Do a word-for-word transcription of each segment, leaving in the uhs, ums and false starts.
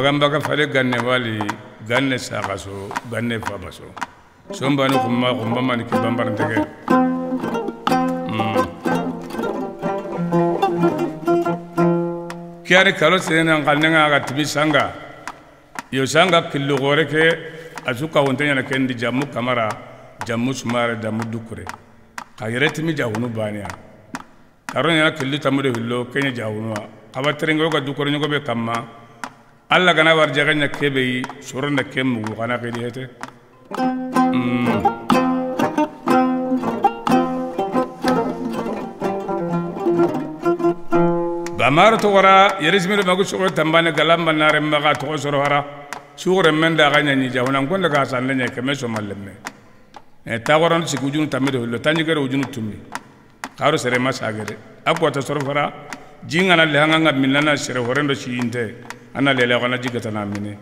Bagamba fale ganne wali ganne sagaso ganne fabaso somba no kuma kuma mani ke bambar tege kiari kalo sena ngalnga ga tibi sanga yo sanga killo gore ke azuka wontenya na kendi jamu kamara jamu sumare damu dukure kayere timi jawunu bania karonya killi tamude hillo kenya jawunu abatrengo ga dukure nyogo be kamma alla gana war jaganya kebe soronda kemu kana kedi hete bamar to wara yerismir magu sugro tambane galam banare maga to soro hara sugro menda ganya ni jawna kon daga sanne keme so mallemme e tagoron ci gujunu tamide lo tanjigere ujunu tummi karo sere masagere akwa ta soro fara jinga na le hanga minana sere horendo ci inte ana lele gona jigata na mine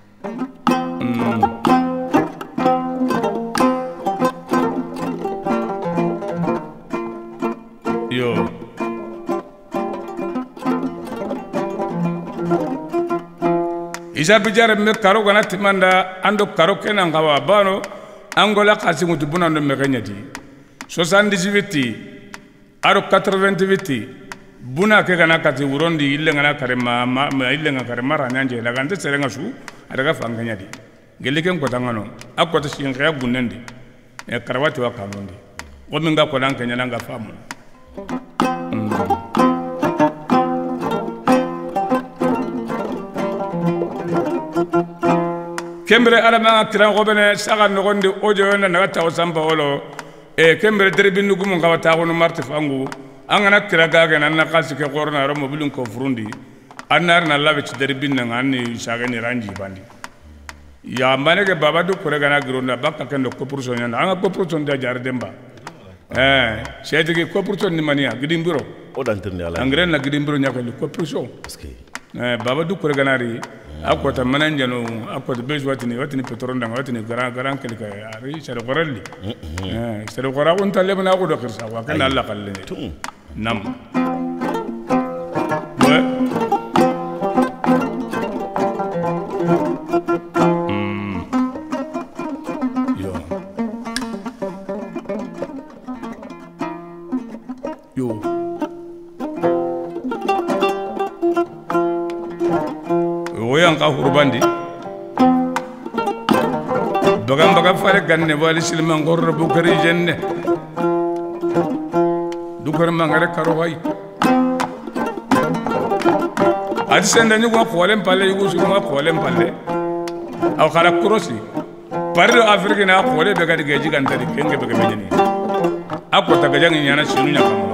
yo isa bijare me karo gona timanda ando karo kenan gawa bano angola kasi mutu bunando me ganyati soixante-dix-huit aro quatre-vingt-huit buna ke kana kati urondi ille ngana karema ma ille ngana karema ranyanje la gante serenga su adaga fanganya di gelike ko tangano akota shinga ya gunendi e karawati wa kamundi o minga ko nan kenya nanga famu kembre alama tiran ko bene saga no gonde ojo na naga taw samba olo e kembre derbi nugu mun gawata ko no marti fangu angana kiraga ga nan na kasi ke korna ro mobilun ko furundi anar na labe ci derbi na ngani saga ni ranji bandi ya mane ke baba du kure gana gronda bakka ken ko purso nyana anga ko purso nda jar demba eh seyde ke ko purso ni mania gidimbiro o danterne ala angren na gidimbiro nyako ko purso eh baba du kure gana ri akota mananjano akota beju watini watini petronda watini garan garan kelika ari sare qoralli eh sare qora on talle bana ko do khirsa wa kana alla qalle nam yo yo oyan ka hurbandi bagam bagam fare ganne wali silman gorro bu kari jenne du kar mangare karo way adi senda ni ko polem palle yugo su ma polem palle aw khara krosi pardo afrique na pole be gadi geji ganta di kenge be gejeni akota gajangi nyana sinu nyakama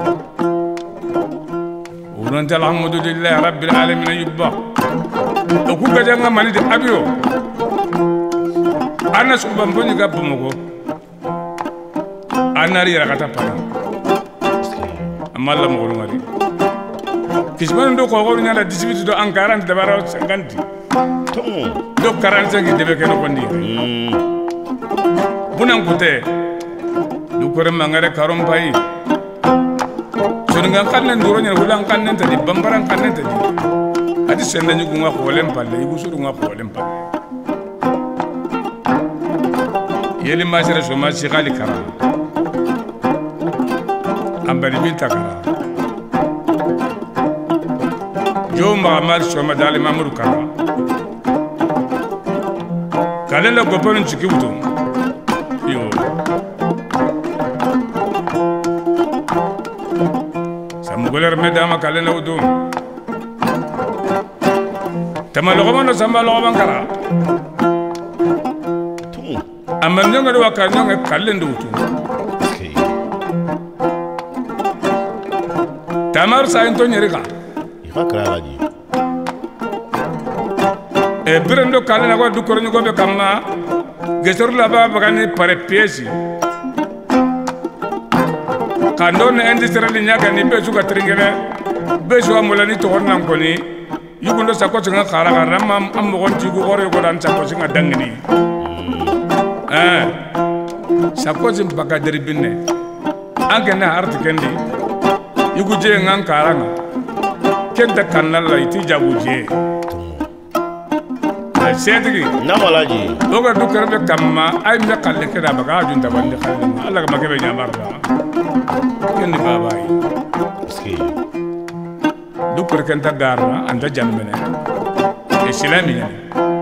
uron tal alhamdulillah rabbil alamin yubba ku gajanga mani de abio ana su bamboni ga bumugo anari rakata pa amalla mo ngori ngari kisman do ko ngori nyala dix-huit do en quarante de baro cinquante do quarante-cinq de be keno kondi bunan kute du ko mangare karom pai sunga kanen duro nyal hulan kanen tadi bambaran kanen tadi adi senda nyugo nga kolem palle yugo suru nga kolem palle yeli masere so ma si gali kara ambali binta kara jo ma mal so ma dali mamuru kara kalela gopon chikibuto yo samugoler medama kalela udum tamalo gono sambalo bankara amman nyanga do wakar nyanga kalende wutu tamar sa into nyerika ikakra laji e birendo kalena ko du kornyo go be kamma gesor la ba bagani pare piesi kando ne industrie nyaga ni besu ka tringene besu amulani to honnan ko ni yugundo sako tinga khara khara mam am mo gonti go gore go dan sako tinga dangni eh sako jim baka deri binne angena arti kendi yugu je ngan karanga kenta kanalla iti jabuje setigi nama Laji oga dukere be kamma ay me kalle keda baga junta bande kalle Allah ga makebe nyamar da kendi baba yi ski dukere kenta garna anda jammene e silami ni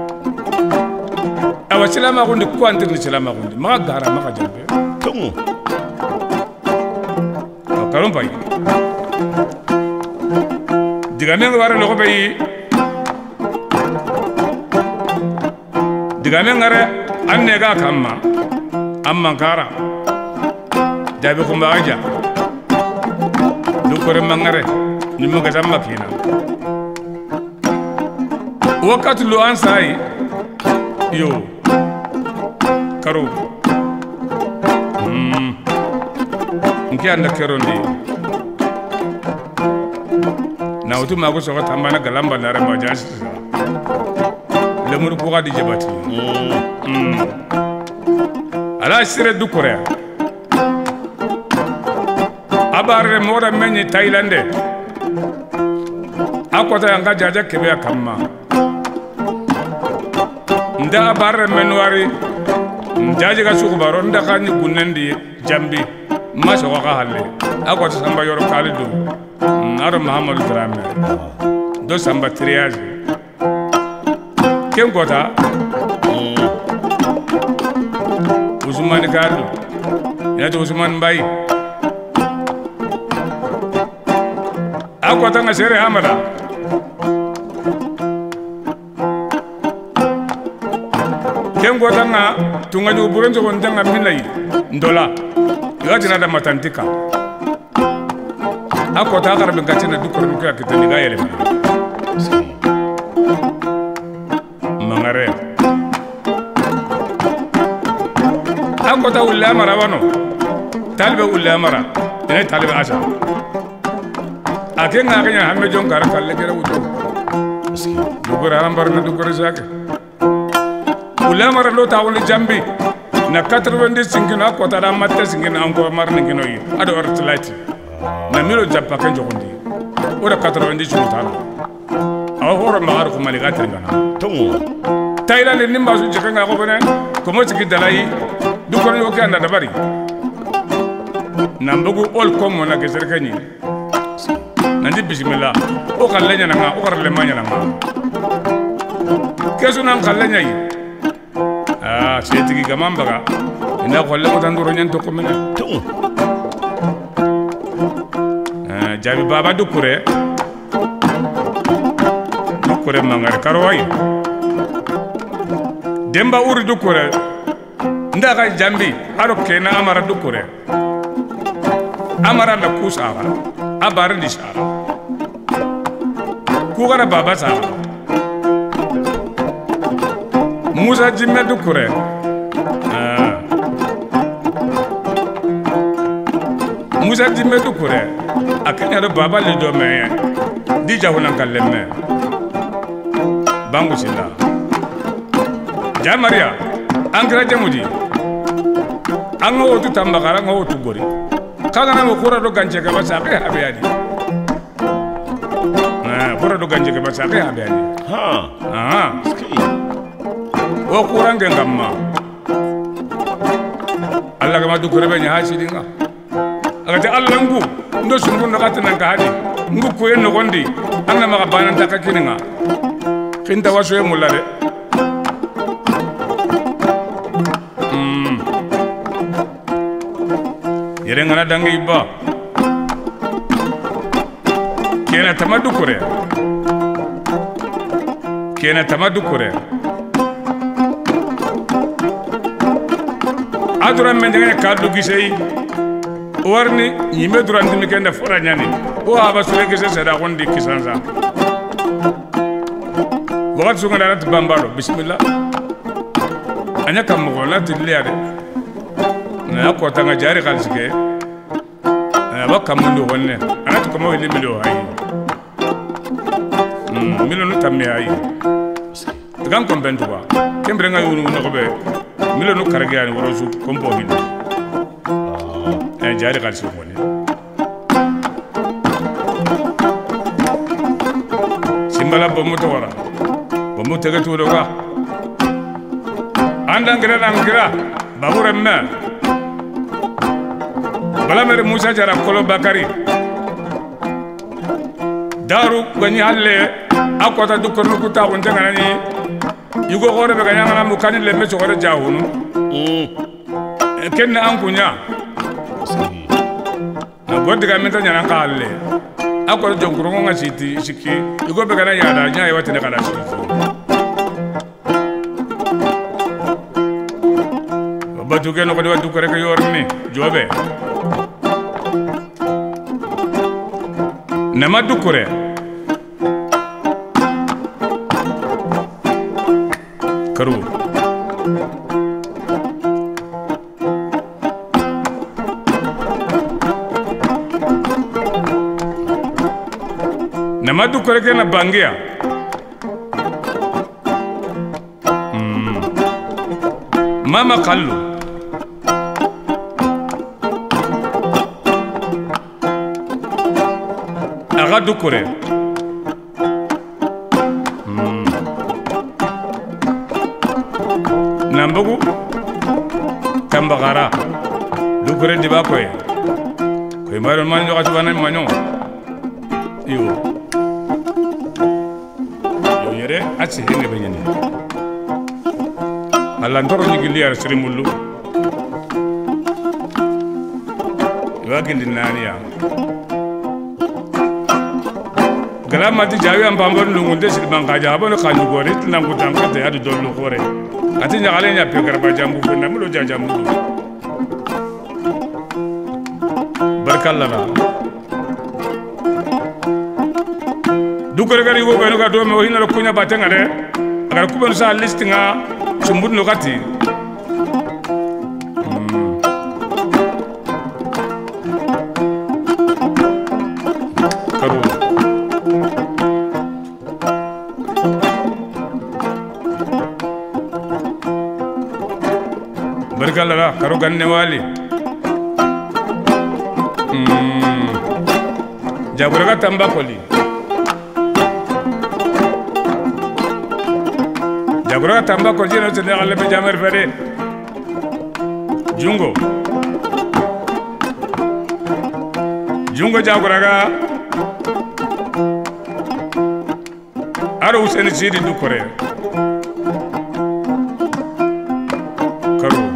awa silama gundi ko antir ni silama gundi ma gara ma jambe tumu karon pay diga men wara lo ko be diga men ngare anne ga kamma amma kara dabi ko mbaaja du ko re mangare ni mo ga tamma kina wakati lo an sai yo karo mm nki anda kerondi na utu mago so ta mana galamba na ramba jasi le mur ko gadi jabati mm ala sire du korea abare moda menni thailande akota yanga jaja kebe kamma nda abare menwari ndaje ga suku baro nda ka ni gunnandi jambi ma so ka halle akota samba yoro kalidu aro Muhammad Drame do samba triage ken gota Usman Gado ya to Usman Bay akota nga sere amara ken gota nga tunga ju buronjo ko ndanga milai ndola gatina da matantika akota garbe gatina dukor ko akitani ga yele mangare akota ulla mara wano talbe ulla mara ene talbe asha akenga kanya hamme jon kar kalle kere wuto dukor arambar na dukor sake ulla mara lo tawul jambi na quatre-vingt-dix singina akota da matte singina anko mar ngino yi ado ortlati na milo jappa kan jokondi ora quatre-vingt-dix mutala aw horo maar ko mali gatir ngana tumu Thailand ni mbasu jekanga ko benen ko mo ci dalay du ko yo kanda da bari nambugu ol ko mo na geser kany nandi bismillah o kallenya na o karle manya na kesu nan kallenya yi ah setigi gamamba ga ina ko le ko tanduro nyen to ko mena tumu jabi baba dukure dukure mangare karwai demba uri dukure ndaga jambi aro kena amara dukure amara la kusara abara di sara kugara baba sara musa jimme dukure musa jimme dukure akanya do baba le do me di jawna kallemme bangu sila jamaria angra jamudi ango otu tambakara ngo otu gori kaga na mukura do ganje ga basa ke abiyadi na kura do ganje ga basa ke abiyadi ha aha ski o kurange ngamma Allah ga madu kurebe nya hasidinga agati Allah ngu ndo sungu no katana ka hadi ngu ko en gondi anna ma banan ta kakininga kinta waso e mulade mm yere ngana dangi ba kena tamadu kore kena tamadu kore adura mendenge kadu gisei warni yime durandi mi kende fora nyani o aba sure gise seda gondi kisanza wagat sunga darat bambaro bismillah anya kam mo la tilliade na ko tanga jari khalsike na ba kam ndo wonne anatu ko mo wili milo hay mm milo no tammi hay gam kom bentu ba kembre nga yunu no ko be milo no karage yani worosu kompo hin eh jari khalsike wonne simbala bomu to wara bomu tege to do ga andan gira nan gira babure me bala mere Musa Jara Kolo Bakari daru gani halle akota du korno kuta wonde ngani yugo gore be ganya ngana mukani le meso gore jawunu mm kenna an kunya na godi ga menta nyana kalle akota jonkuro nga siti siki yugo be gana yada nya e watene kala siki batu ke no ko du kore ke yorni jobe nama du kore karu nama du kore ke na bangia hmm. Mama kallu aga du kore hmm. Nambugu Kambagara du kore di ba koy koy maron man yo atu banan manyo yo yo yere atsi henge benyene Allah ndoro ni gili ar siri mullu yo agindi naniya Galama ti jawi am pambon lungunde sil bangaja abono kanyu gore tinangu tangate adu dolu gore ati nyagale nya pegar ba jambu fenda mulo jajamu barkallana du gore gari go beno ga do me hina kunya batenga de agar ku ben sa listinga sumbun no kati Berkala karo ganne wali hmm jaburaga tamba koli jaburaga tamba koli no tene alle be jamer fere jungo jungo jaburaga aro useni sidi du kore karo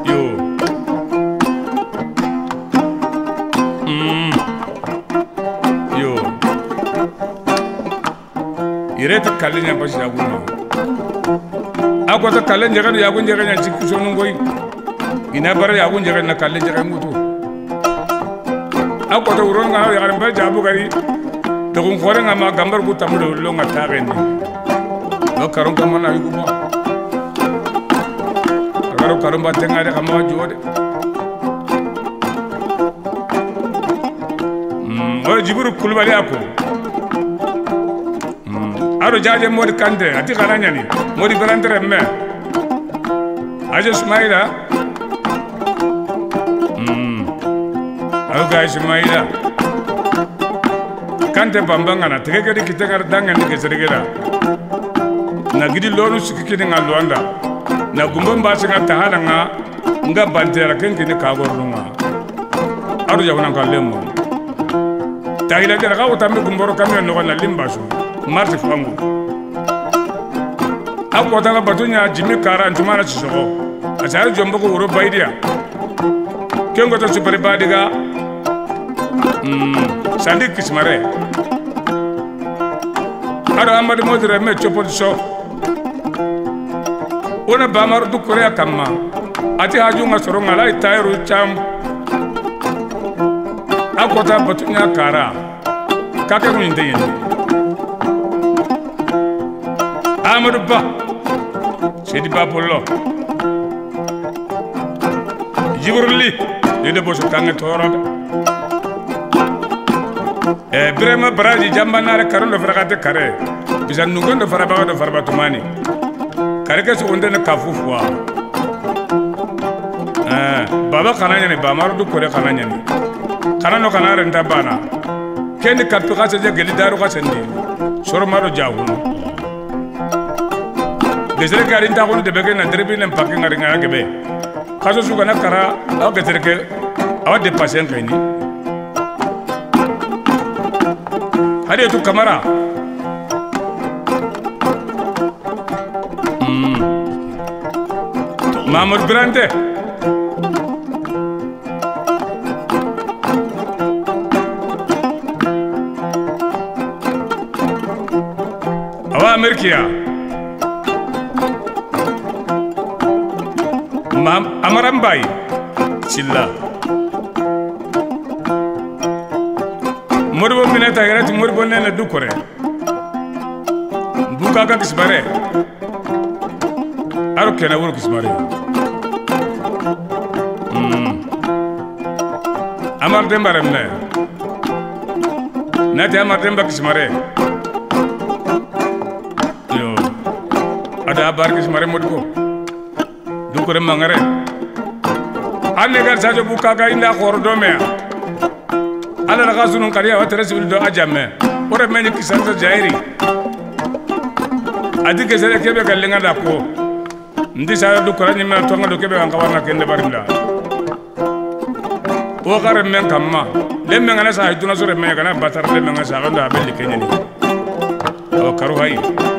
ireta kalenya bashi yaguno akwata kalenya kan yagun jaga nya cikku sonu ngoy ina bara yagun jaga na kalenya jaga mutu akwata uron nga ya ran ba jabu gari to kun khore nga ma gambar ku tamudo lo nga tageni no karon kam na yugo mo karo karon ba tenga de kama jode mm o jiburu kulbali ako aro jaje modi kante ati kharanya ni modi brantere me aje Ismaila mm aro ga Ismaila kante bambanga na tegeke di kitenga danga ni keserigera na gidi lonu sikiki ni ngalwanda na gumbo mbasi nga tahala nga nga bantera kenki ni kagorunga aro jabuna kalemo tahila jara ka utambe gumboro kamyo no na limbaso Marti fangu akota ga batunya jimi kara ntumana chisoko achari jombo ko uro baidia kengo to super badiga mm sandi kismare aro amadi modire me chopo so ona bamar du korea kamma ati hajunga soronga lai tayru cham akota batunya kara kake kunde yende Amadou Ba Sedi Babolo Jibrili de boso kange toroda e brema braji jambanare karondo frakate kare bisan nugondo faraba do farbatumani kare ke so onde na kafufwa eh baba kananya ni bamaru du kore kananya ni kanano kanare ndabana kendi kapika se geli daru ka sendi soro maro jawu gesere ke arin ta ko de beke na derbi nem pakke ngari ngara gebe kaso su kana kara aw gesere ke aw de passer kai ni hade tu Camara hmm Mahmoud Grande awa Amerikia Mam Amarambai Silla Morbo minata yarati morbo nena dukore Buka ka kisbare Aro kena wuro kisbare Hmm Amar demba remne Nati amar demba kismare Yo Ada abar kismare modko Dukore mangare Anne gar sajo buka ka inda khordo me ala la gasunun kariya wa teresibil do ajame ore menyi kisanza jairi adi kesere kebe kallenga da ko ndi sa du korani me tonga do kebe kan kawana kende barinda o gare men kamma le men ngana sa iduna sore men kana batar le men ngana sa ganda belli kenyani o karu hay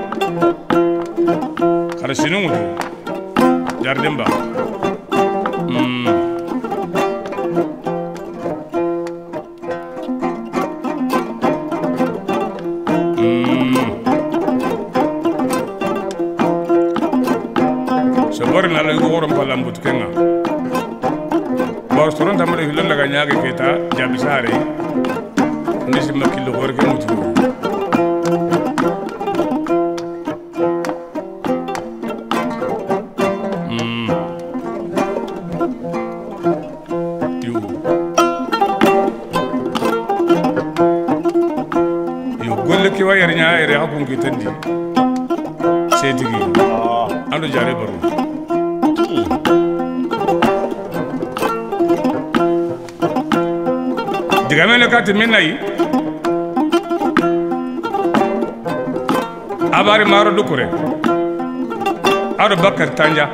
kare sinu mudu jardemba mm Seborna la gorom palam butkenga Borstoron tamare hilan daga nyaage keta jabisare ndisi makilo gorge mutu mm yo yo golle ki wayar nyaare hakun kitandi sedigi ando jare baru digamene kati minai abari maro dukure ado bakar tanja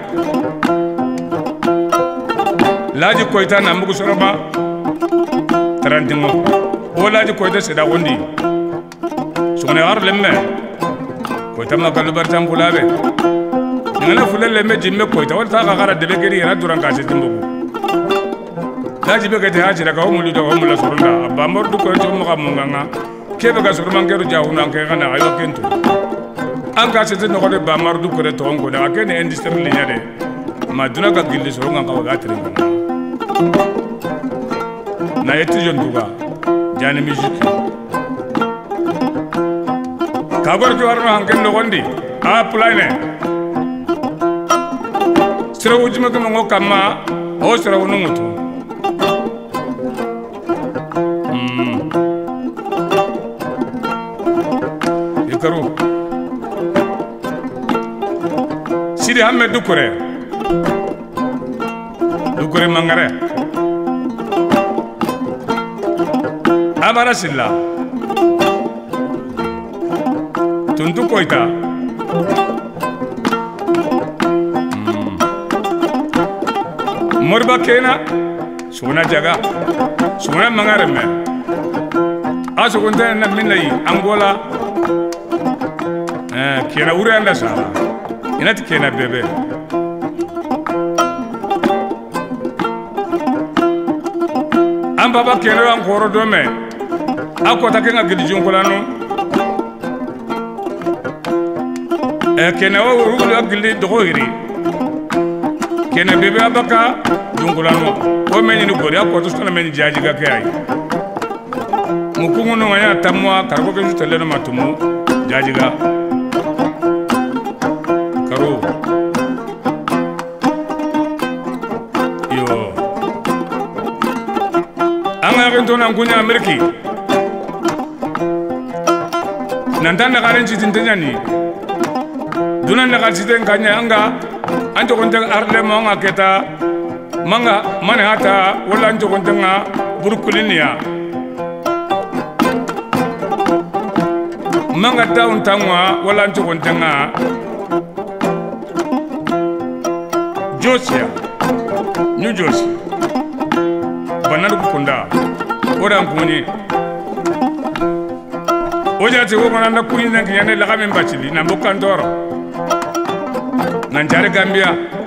laji koita na mugu soroma trantimo o laji koita seda wondi sugone ar lemme koita makalu bartam bulabe ngana fulele me jimme koita wata ka gara debe geri ra duran ka setimbugu Laji beke te haji daga omuli daga omula sorunda ba mordu ko to mo kamunganga kebe ga soruma ngero jawuna ke kana ayo kentu anga sete no ko de ba mordu ko de to ngo daga ken industrie linya de maduna ga gilli sorunga ka ga tringa na yetti jonduga jani musique ka gor ki warno hanken no gondi a plane sira wujuma ko ngo kamma o sira wonu mutu Ikaru Sidi Ahmed Dukure Dukure Mangare Amara Silla Tuntu Koita Morba Kena Suna Jaga Suna Mangare me Aso kunta na minai Angola eh kena ure anda sala inati kena bebe am baba kena an koro do me akota kenga gidi jonkolano eh kena wo rugulu agili dogoiri kena bebe abaka jonkolano o menyi ni gori akoto sona menyi jaji ga kai mukungu no ya tamwa kargo ke teleno matumu jaji ga karo yo anga rento na kunya ameriki nantan na karen chitin tanyani dunan na kalsiten kanya anga anto konteng arle mo nga keta manga mane hata wala anto kontenga burkulinia manga down tangwa wala anto kontenga Josia New Josi Banana Kunda Oran Kuni Oja te wona na Queen na Kiane la Gamin Bachili na Bokandoro Nanjare Gambia